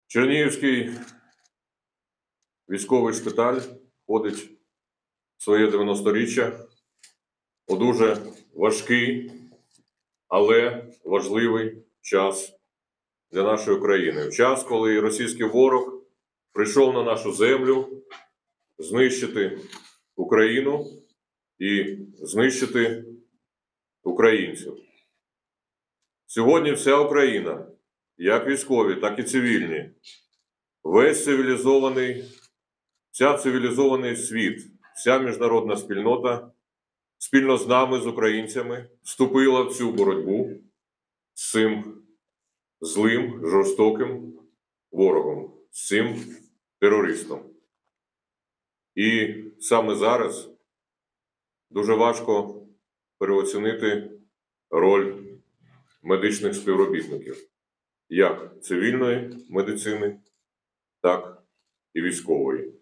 Чернігівський військовий шпиталь входить в своє 90-річчя у дуже важкий, але важливий час для нашої країни. В час, коли російський ворог прийшов на нашу землю знищити Україну і знищити українців. Сьогодні вся Україна, як військові, так і цивільні, весь цивілізований світ, вся міжнародна спільнота спільно з нами, з українцями, вступила в цю боротьбу з цим злим, жорстоким ворогом, з цим терористом. І саме зараз дуже важко переоцінити роль медичних співробітників, як цивільної медицини, так і військової.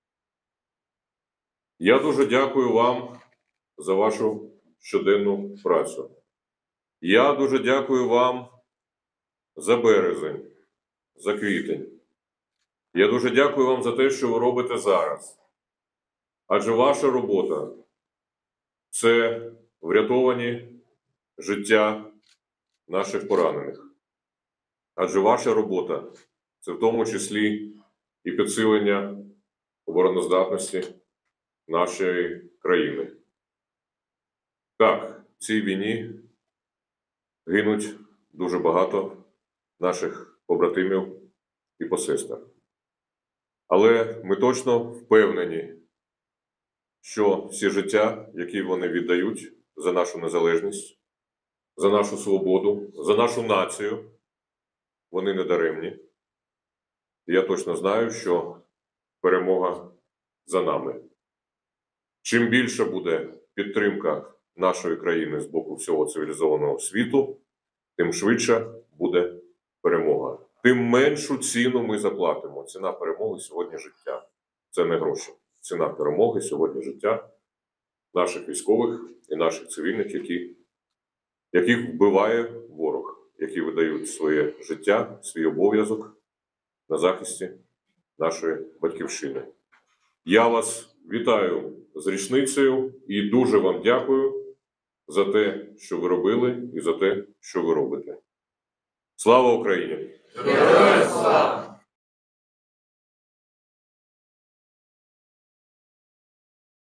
Я дуже дякую вам за вашу щоденну працю. Я дуже дякую вам за березень, за квітень. Я дуже дякую вам за те, що ви робите зараз. Адже ваша робота – це врятовані життя наших поранених. Адже ваша робота – це в тому числі і підсилення обороноздатності нашої країни. Так, в цій війні гинуть дуже багато наших побратимів і посестер. Але ми точно впевнені, що всі життя, які вони віддають за нашу незалежність, за нашу свободу, за нашу націю, вони не даремні. Я точно знаю, що перемога за нами. Чим більше буде підтримка нашої країни з боку всього цивілізованого світу, тим швидше буде перемога. Тим меншу ціну ми заплатимо. Ціна перемоги сьогодні – життя. Це не гроші. Ціна перемоги сьогодні – життя наших військових і наших цивільних, яких вбиває ворог, які видають своє життя, свій обов'язок на захисті нашої батьківщини. Я вас вітаю з річницею і дуже вам дякую за те, що ви робили, і за те, що ви робите. Слава Україні! Героям слава!